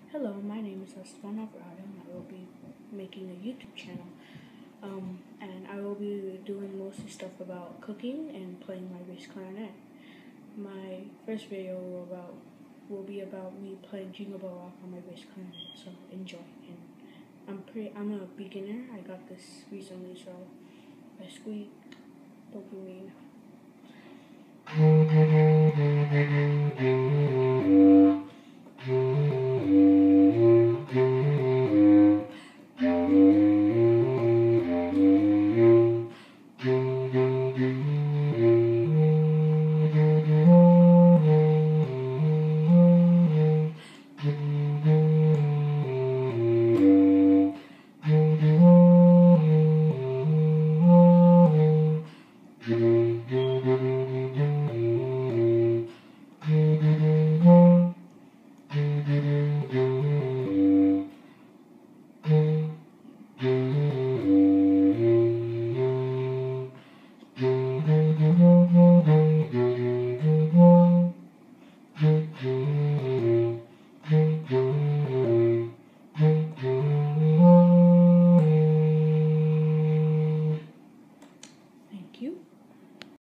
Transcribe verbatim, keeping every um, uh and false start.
Hello, my name is Aslan Abraham. I will be making a YouTube channel, um, and I will be doing mostly stuff about cooking and playing my bass clarinet. My first video will about will be about me playing Jingle Bell on my bass clarinet. So enjoy. And I'm pretty. I'm a beginner. I got this recently, so if I squeak, don't be mean.